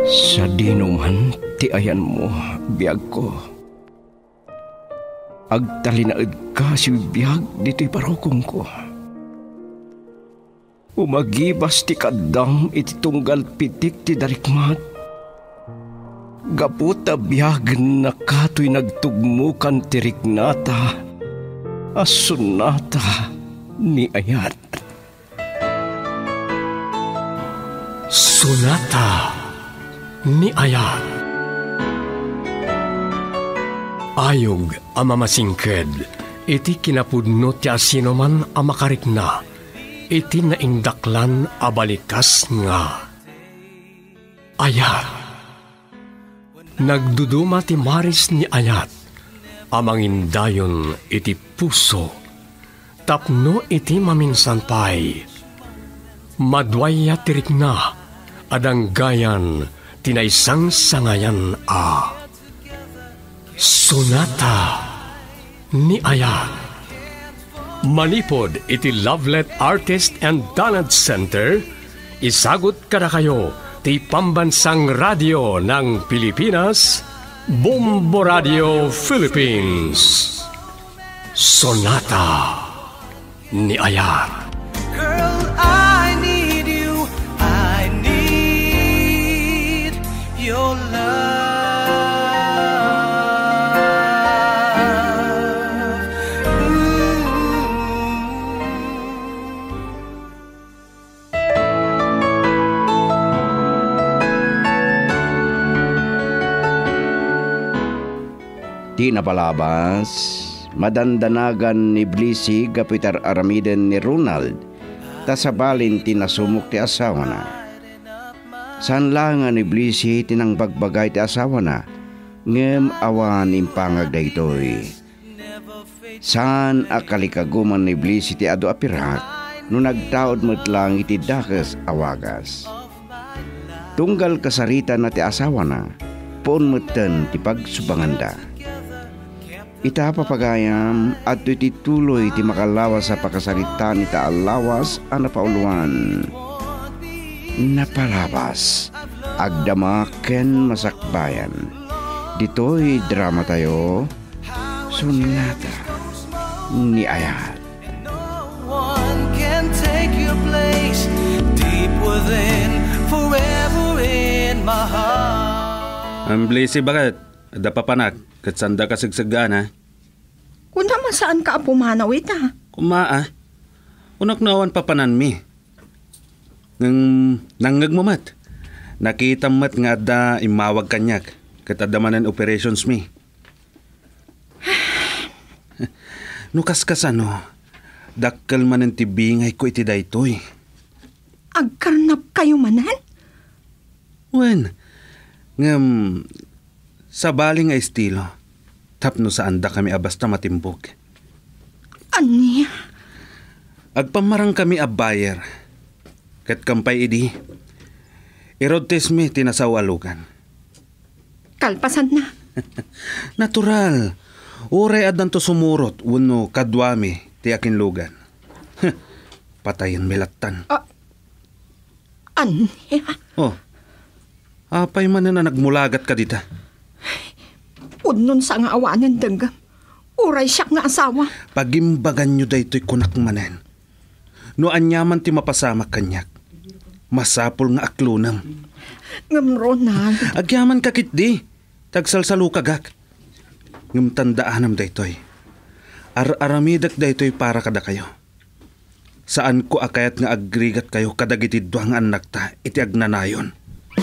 Sa dinuman ti ayan mo, biyag ko. Agtalinaed ka si biyag dito'y parokong ko. Umagibas ti kadam iti tunggal pitik ti darikmat. Gaputa biyag na kato'y nagtugmukan ti riknata, asunata ni ayat. Sonata ni Ayat. Ayog ang mamasingked, iti kinapudno ti asinoman ang makarikna, iti naindaklan abalikas nga. Ayat. Nagduduma ti maris ni Ayat, amangindayon iti puso, tapno iti maminsanpay. Madwaya tirikna, adang gayan, tinaysang sangayan a. Sonata ni Ayat. Manipod iti Lovelet Artist and Talent Center, isagot kada kayo ti Pambansang Radio ng Pilipinas, Bombo Radio Philippines. Sonata ni Ayat. Girl, I need you. I need your love. Di napalabas, madandanagan ni Blisi gapitar aramiden ni Ronald, tasabalin tinasumok ti asawa na. San langan ni Blisi tinang bagbagay ti asawa na, ngem awan impangag daytoy. San akalikaguman ni Blisi ti adu apirak, no nagtaod mo't lang iti dakes awagas. Tunggal kasarita na ti asawa na, poon mo'ten ti pagsubanganda. Ita papagayam at iti tuloy ti makalawas sa pakasarita ni taalawas ang napauluan. Napalabas, agdamaken masakbayan. Dito'y drama tayo, Sonata ni Ayat. No one can take your place deep within, forever in my heart. Ang Blisi bakit? Ada papanak, katsanda ka sigsagaan ha? Kung naman saan ka pumanaw ita? Kumaa, unak nawan papanan mi. Nanggag mo mat. Nakita mat nga da imawag kanyak, katadamanan operations mi. Nukas kasano, dakkel manen ti bingay ko iti daytoy. Agkarnap kayo manan? Wen, ngam, sa baling nga estilo, tapno sa anda kami abasta matimbog. Anya? Agpamarang kami a buyer, kat kampay idi, irodtes mi tinasawalugan. Kalpasan na. Natural, uray adan to sumurot, uno kadwami ti akin lugan. Patayin milatan. Anya? Oh, apay man na nagmulagat ka dita. Udnon sa nga awanan danggam. Uray siyak nga asawa. Pagimbagan nyo daytoy kunak manen. No anyaman ti mapasamak kanyak. Masapol nga aklunam. Ngam Ronald. Agyaman kakit di. Tagsalsalo kagak. Ngam tandaanam daytoy. Ar-aramidak daytoy para kada kayo. Saan ko akayat nga agrigat kayo kadagitidwa nga anak ta iti agnanayon.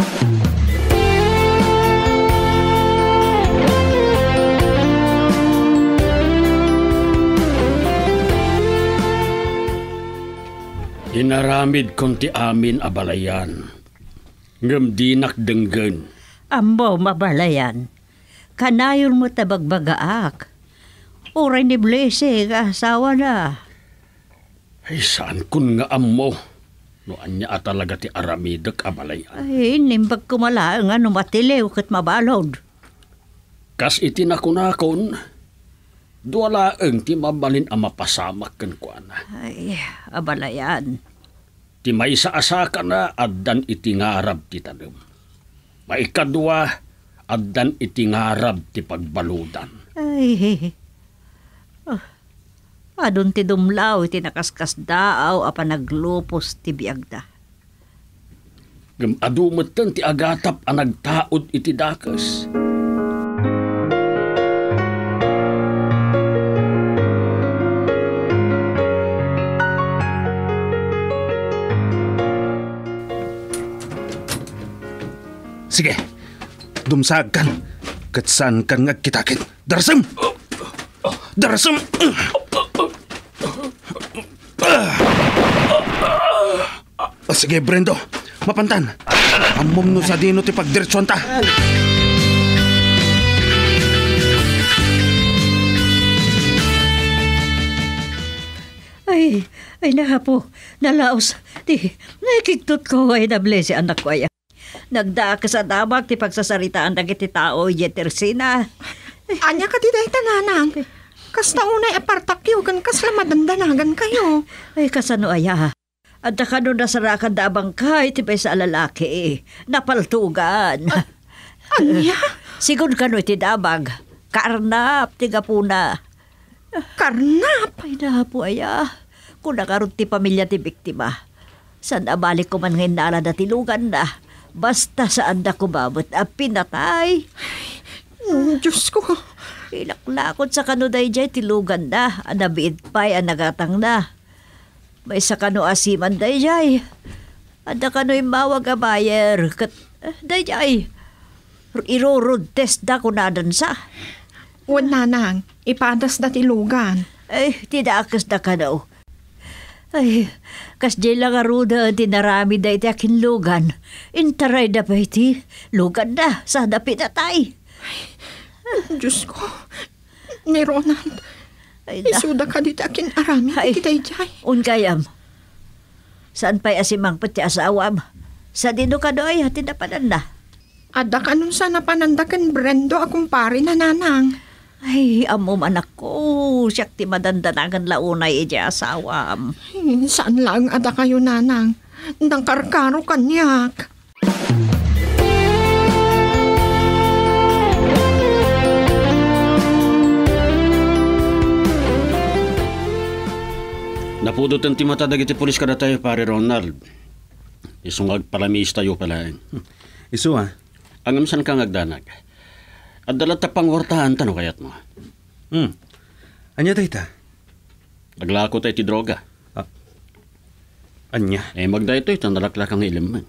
Inaramid konti amin abalayan. Ngam di nakdenggen. Ambo mabalayan. Kanayon mo tabagbagaak. Uray ni Blese nga asawa na. Ay saan kun nga ammo. No anya atalaga ti aramidak abalayan. Ay nimbag kumala nga numatilew kat mabalod. Kas iti nakunakon. Duwalaeng ti mabalin ang mapasamak kan kuana. Ay, abalayan. Ti may sa asaka na addan iti ngarab ti tanum. Maikadwa, addan iti ngarab ti pagbaludan. Ay, adun ti dumlaw iti nakaskas daaw apa naglupos ti biagda. Adumetan ti agatap ang nagtaod iti dakas. Sige, dumsag kan. Katsan kan nga kitakit. Darasam! Darasam! Sige, Brendo. Mapantan. Amom no sa dino ti pagdiretsyon ta. Ay na po, nalaos. Nakiktot ko ay nable si anak ko ay. Nagdaa ka sa damag ti pagsasaritaan ng iti tao, Yetersina. Anya ka ti day tananang. Kasta unay apartakyo, kan kasla madandanagan kayo. Ay kasano aya. At nakano nasarakan dabang ka, iti pa sa lalaki. Napaltugan. Anya? Sigun kano iti dabag. Karnap, tigapuna. Karnap? Ay na po aya. Kung nakarot ti pamilya ti biktima. Saan abalik ko man ngayon nala na tilugan na. Basta saan na kumabot at pinatay. Diyos ko. Ilaklakot sa kanuday jay tilugan na. Anabiid pa'y anagatang na. May sa kanu asiman day jay. Ada kano'y mawag a bayer. Day jay. Irurod test da kunadan sa. Wala nang. Ipadas na tilugan. Ay, tidakas da ka daw. Ay, kas di lang aruda tinarami da iti akin lugan. Intaray da pa iti. Lugan na, sana pinatay. Diyos ko. Ni Ronald. Ay da. Isuda ka dito akin arami. Ay. Kitay jay. Unkayam. Saan pa'y asimang pati asawam? Sa dino ka doy, hati na panan na. Ada ka nun sana panandakan Brendo akong pari na nanang. Ay, amom anak ko. Siyak ti madandanagan launay iti asawam. Saan lang ada kayo nanang? Nang karkaro kanyak. Napudutan ti mata dagiti pulis kada tayo, pare Ronald. Isungag palamis tayo pala. Isu ha? Ang amsan kang agdanag. At dalat ta pangwartahan tano kayat mo. Anya tayo ta? Naglako tayo ti droga. Anya? Magda ito nalaklakang iliman.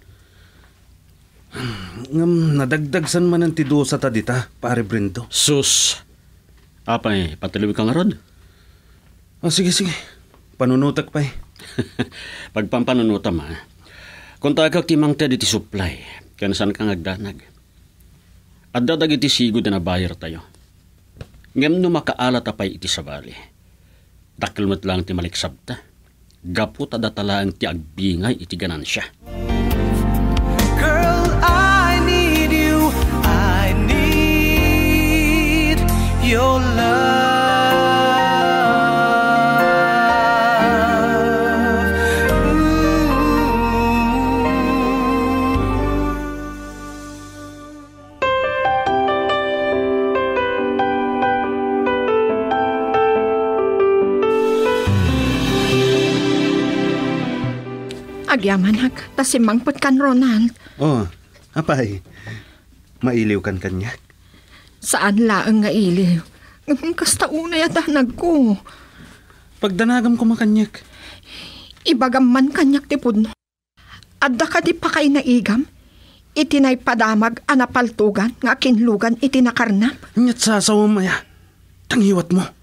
Ngam nadagdagsan man ang tido sa tadita, pare Brendo. Sus! Apay, patiliwi kang arod? Sige. Panunutak pa eh. Pagpampanunutam ha. Kung tagak timang te diti supply, kanasan kang agdanag. At dadag iti sigod na bayar tayo. Ngem no makaalat apay iti sabali. Dakilmat lang ti maliksab ta. Gapot adatalaan ti agbingay iti ganansya. Girl, I need you. I need your love. Agyaman tasimangpot kan Ronald. Apay. Mailiw kan kanya. Saan laang nga iliw? Kasta unay at hanag ko. Pagdanagam ko makanyak. Ibagam man kanyak ti pudno. Adda ka di pa kay naigam. Itinay padamag anapaltugan nga kinlugan itinakarnap. Anyat sasawa maya. Tanghiwat mo.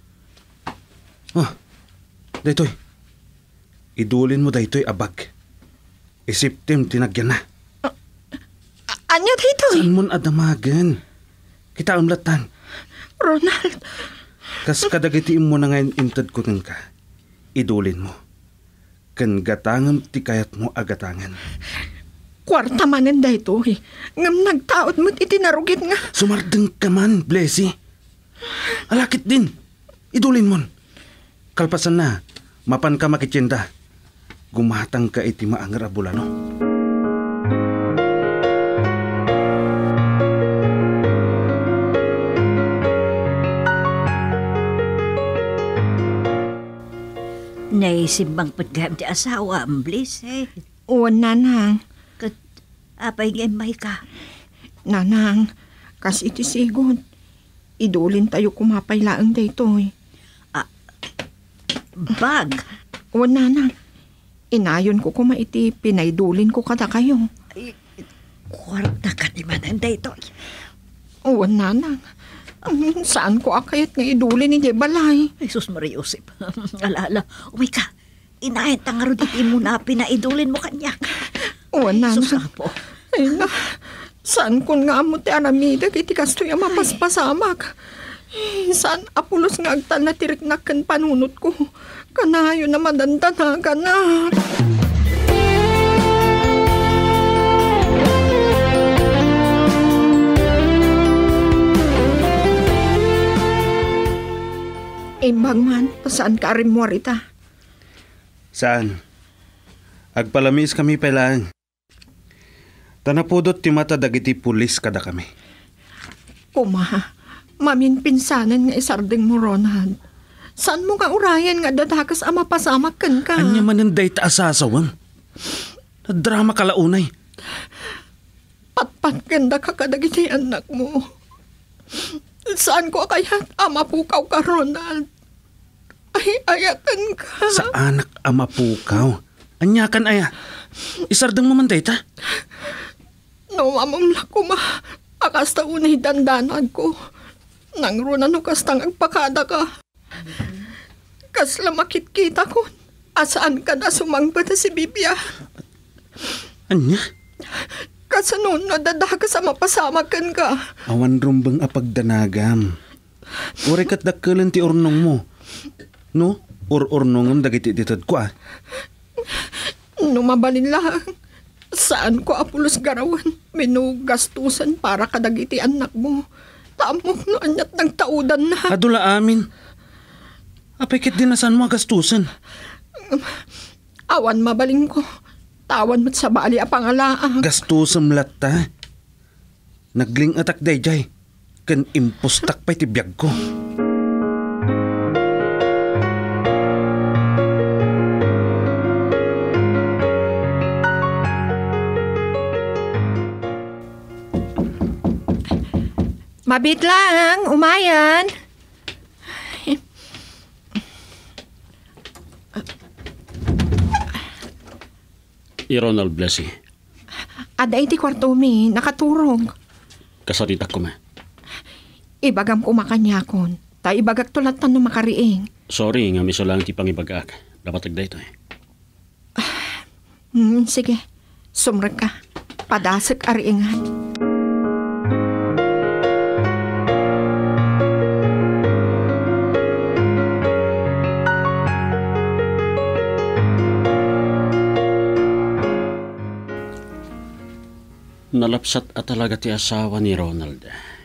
Daytoy. Idulin mo daytoy abag. Isiptim tinagyan na. Anya dito? Saan mo adamagan? Kita umlatan. Ronald. Kas kadagitiim mo na ngayon intad ko ka. Idulin mo. Kan gatangam ti kayat mo agatangan. Kwarta manen dayto eh. Ngam nagtaot mo't itinarugit nga. Sumardeng ka man, Blessy. Alakit din. Idulin mo. Kalpasan na. Mapan ka makitsinda. Gumatang ka iti maangar abulano. day simbang pagkaham ti asawa, Bliss eh. O, nanang. Kat, apay ngay may ka. Nanang, kasi iti sigod. Idulin tayo kumapaylaang daytoy. Bag? O, nanang. Inayon ko kumaiti, pinaidulin ko kada kayo. Kwarta ka ni Manang daytoy. O, nanang. Saan ko akayat nga idulin ni balay? Jesus Maria Josep. Alala, umay ka. Inahin tangaro diti mo na pinaidulin mo kanyak. O, nanang. Jesus po. Ay na, saan kun nga amo ti Aramida iti kastoy ang mapaspasamak? Saan apulos nga agtal na tiriknak kan panunot ko? Kanayo na madandanagan na. Imbang man, pasaan ka rin mo rita? Saan? Agpalamis kami pailaan. Tanapudot ti mata dagiti pulis kada kami. Mamin pinsanan nga isarding mo, Ronald. Saan mo nga urayan nga dadakas ama pasamak kan ka? Anya mananday ta asasawang. Nadrama kalaunay. Patpat ganda ka kadagiti anak mo. Saan ko kaya ama pukaw ka, Ronald? Ay, ayakan ka. Sa anak ama pukaw. Anya kan aya. Isardang mamanday ta. No, mamamla ko akas ta unay dandanag ko. Nang runan o kastang agpakada ka. Kasla makit-kita ko. Asaan ka na sumangba na si Bibia? Anya? Kasanon na dadaka sa mapasamakan ka. Awan rumbang apagdanagam. Uri kat dakkelan ti urnong mo. No? Urnongam dagiti ditad ko ah. Numabalin lang. Saan ko apulos garawan? Minugastusan para kadagiti anak mo. Tamok no anyat ng taudan na. Adula amin. Apikit din na saan mo gastusan? Awan mabaling ko. Tawan mo't sa bali a pangalaang. Gastusam latta. Nagling atak dayjay. Kan impustak pa'y tibiyag ko. Mabit lang, umayan. Ronald Blessy. Aday ti kwarto mi, nakaturong. Kasarita ko ma. Ibagam ko makanyakon. Ta ibagak tulatan no makariing. Sorry nga miso lang ti pangibagak. Dapat agday ito eh. Sige, sumrag ka. Padasag ariingan. Nalapsat at talaga ti asawa ni Ronald.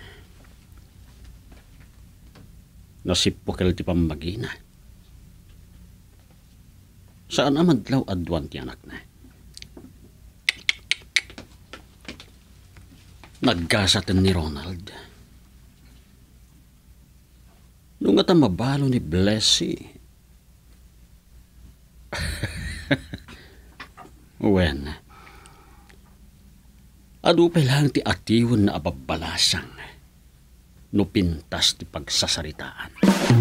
Nasipokal ti pamagina. Saan amadlaw adwan ti anak na? Naggasatan ni Ronald. Nung at mabalo ni Blessy. When? Adupay lang ti atiwan na ababalasang no pintas ti pagsasaritaan.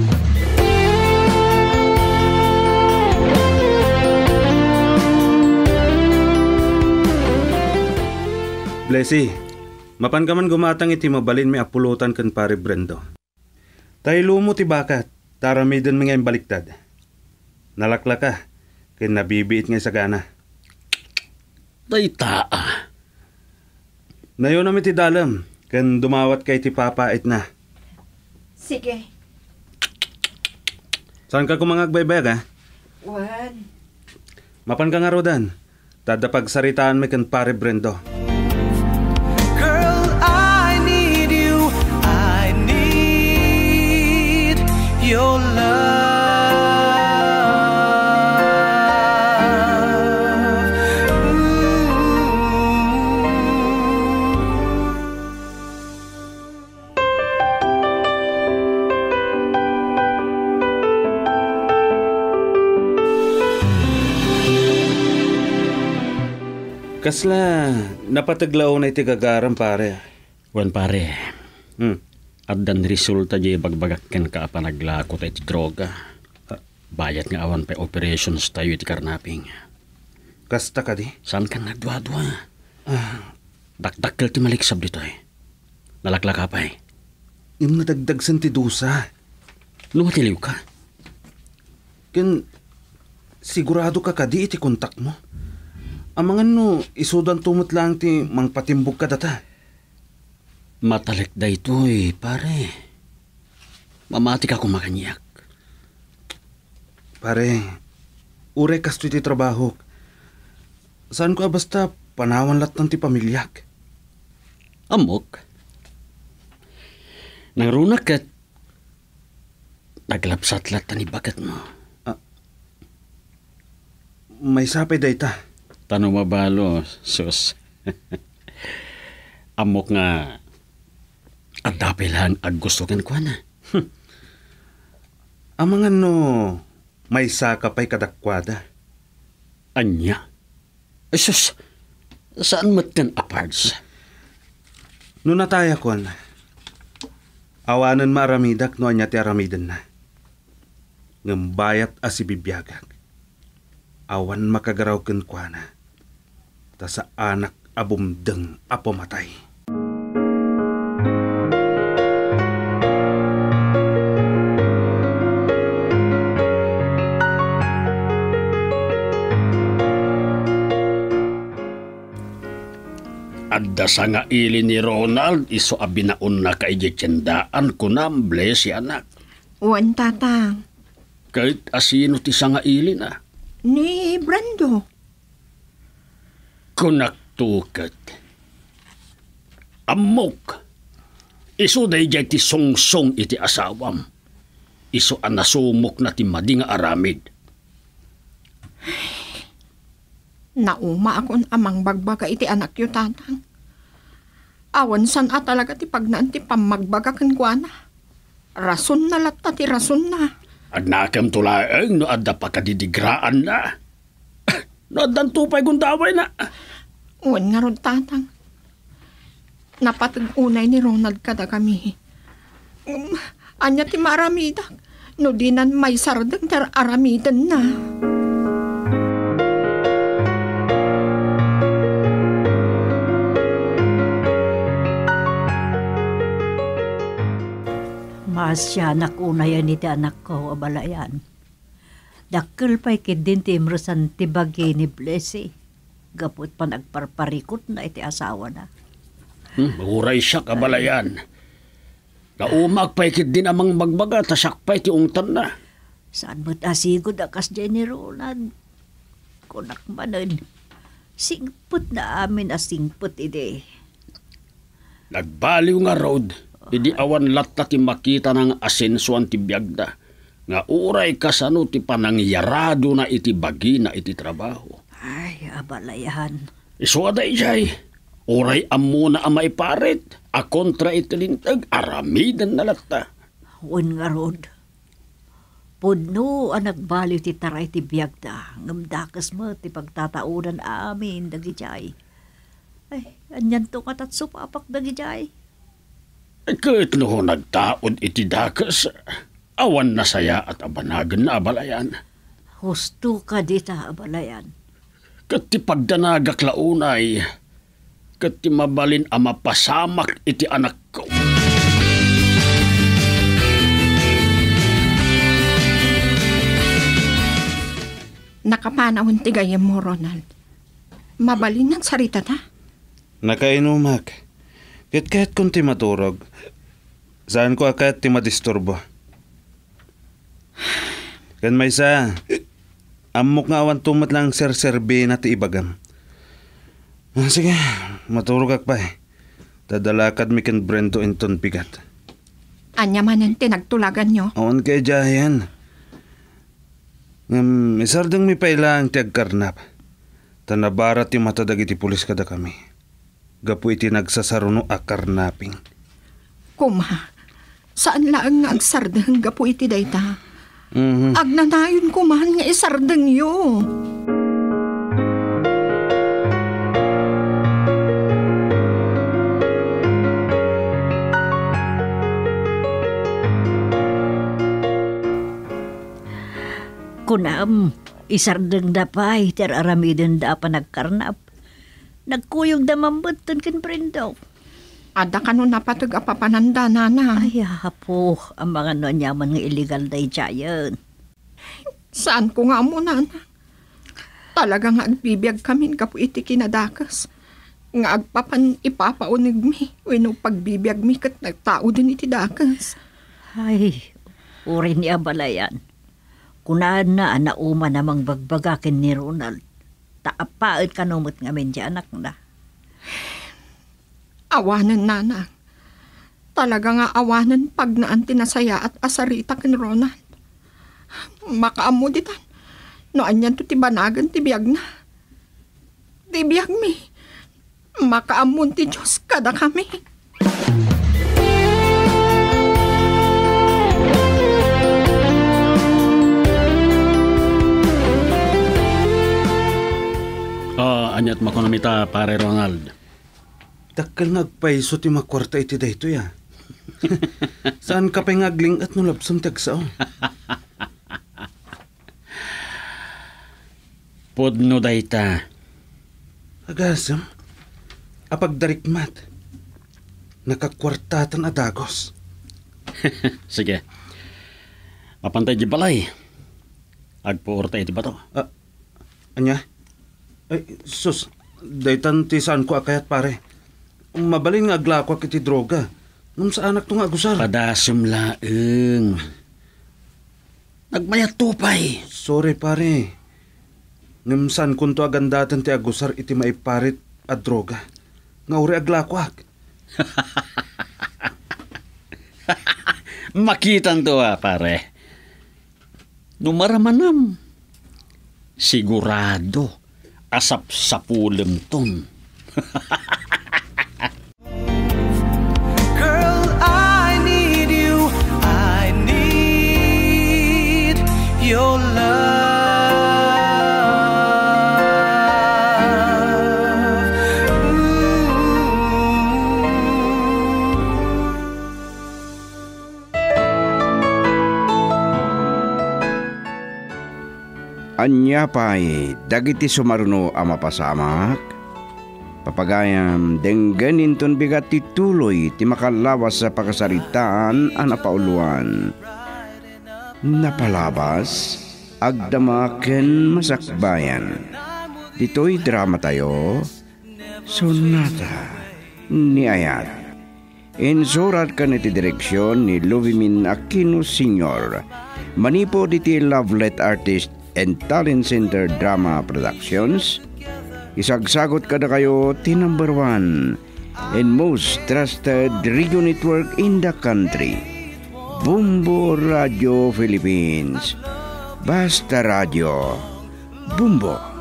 Blessy, mapan ka man gumatang iti mabalin may apulutan kan pare Brendo. Tayo lumo ti bakat, taramidan mga baliktad. Nalakla ka, kin nabibiit nga sagana. Daytaa. Nayon namin ti dalam, kan dumawat kay ti papait na. Sige. Saan ka kumangagbaybayag ha? Wan. Mapan ka nga rodan, tadapag saritaan may kan pare Brendo. Girl, I need you. I need your love. Kasla, napataglaw na iti gagaram pare. Wan pare, Hmm. at dan resulta di bagbagakken ka pa naglako tayo iti droga. Bayat nga awan pa operations tayo iti karnaping. Kasta ka di? Saan ka nagdwa-dwa? Dakdakkel ti maliksab dito eh. Nalaklaka pa eh. Yung nadagdagsan ti dusa. Lumatiliw ka. Ken, sigurado ka kadi iti kontak mo. Amangan no, isudan tumot lang ti mangpatimbog ka data. Matalik da ito eh, pare. Mamati ka kumakanyak. Pare, uray kasto iti trabaho. Saan ko basta panawan lat ng ti pamilyak? Amok. Nangrunak at naglapsat lat ni bagat mo. May sapay dayta. Tanong mabalo, sus. Amok nga at dapilan ag gusto kan kwa na. Amangan no, may saka pa'y kadakwada. Anya? Ay sus, saan matan apards? No nataya kon, awanan maaramidak no anya ti aramidan na. Ngambayat as ibibiyagag. Awan makagaraw ken kwa na. Ta sa anak abumdeng apo matay. Adda sa nga ili ni Ronald, iso abinaon na kay jetsendaan kunamble si anak. Wan tatang, Kahit asino ti sa nga ili na. ni Brando. Kunaktukat. Amok. Iso day jay ti songsong iti asawam. Iso ang nasumok na ti madi nga aramid. Nauma akon amang bagbaga iti anak yu tatang. Awan san talaga ti pagnaan ti pamagbaga ken kuana. Rason na latta ti rason na. Agnakam tulaeng no adda pa kadidigraan na. No addan tupay gundaway na. Wan nga ron tatang. Napatag unay ni Ronald kada kami. Anya ti maaramidak. No dinan may sardeng tar aramidan na. Masya anak unayan iti anak ko, abalayan. Dakkel pa'y kidin ti imrusan ti bagi ni Blessy. Gapot pa nagparparikot na iti asawa na. Uray siya kabalayan. Naumag pa ikit din amang magbaga, tasak pa iti ungtan na. Saan mo't asigod akas dyan ni Ronald? Kunak manan. Singput na amin asingput ide. Nagbaliw nga road, idi awan latta ti makita ng asensuan ti biyagda. Nga uray kasano ti panangyarado na iti bagi na iti trabaho. Ay, abalayan. Iso aday jay, uray amo na amay paret, a kontra iti lintag, aramidan na latta. Un nga rod. Pudno ang nagbaliw ti taray ti biyagda. Ngamdakas mo ti pagtataunan amin dagi jay. Ay, anyan to katat supapak dagi jay. Kahit no nagtaod iti dakas, awan na saya at abanagan na abalayan. Husto ka dita, abalayan. Kat ti pagdanagak launay, kat ti mabalin ang mapasamak iti anak ko. Nakapanahon ti gayam mo, Ronald. Mabalin ng sarita ta. Nakainumak. Kahit kung ti maturog. Saan ko akat ti madisturbo? Kan may sa, amok nga awan tumat lang serserbe na ti ibagam. Sige, maturog ak pa eh. Tadalakad mi ken Brendo inton bigat. Anya man ang tinagtulagan nyo. Awan kay jayan. Isardang mi pailang ti agkarnap. Tanabara ti matadag iti pulis kada kami. Gapu iti nagsasaruno a karnaping. Kuma, saan lang nga agsardeng gapu iti dayta? Mhm. Agnanayon kumahan nga isardeng yo. Kunam, isardeng dapay, ter aramiden da pa nagkarnap. Nagkuyog da mambutan kin prendo. Ada ka nun napatag apapananda, nanang. Ay, hapo, ang mga nonyaman nga illegal day jayan. Saan ko nga mo, nanang? Talagang agbibiyag kami kapo iti kinadakas. Nga agpapan ipapaunig mi. Wino pagbibiyag mi kat nagtao din iti dakas. Ay, uri ni abalayan. Kunaan na nauma namang bagbagakin ni Ronald. Taapaat ka numot ngamin di anak na. Awanan, nanang. Talaga nga awanan pag naan tinasaya at asarita kin Ronald. Makaamo ditan. Noan yan to tibanagan tibiyag na. Tibiyag mi. Makaamon ti Diyos kada kami. Anyat makonomita, pare Ronald. Dakkel ngagpaiso ti makwarta iti dayto ya. Saan ka pa ngagling at nulabsam tagsao? Podno dayta. Agasam, apag darikmat. Nakakwartatan adagos. Sige. Mapantay di balay. Agpuorta iti bato. Anya? Ay, sus, daytan ti saan ko akayat pare. Mabalin nga aglako iti droga. Nung sa anak to nga agusar. Padasum laeng. Nagmayat tupay. Sorry pare. Ngimsan kunto agandatan ti agusar iti maiparit a droga. Nga uri aglakwak. Makitan to pare. Numaramanam. Sigurado. Asap sa pulem ton. Girl, I need you. I need your love. Anya pa'y dagiti sumaruno a mapasamak. Papagayam dengganin ton bigat ti tuloy ti makalawas sa pakasaritaan a napauluan. Napalabas, agdamaken masakbayan. Dito'y drama tayo, Sonata ni Ayat. Insurat ka niti direksyon ni Luvimin Aquino Sr. Manipo diti Lovelet Artist and Talent Center Drama Productions. Isagsagot kada kayo ti number 1 and most trusted radio network in the country, Bumbo Radio Philippines. Basta Radio Bumbo.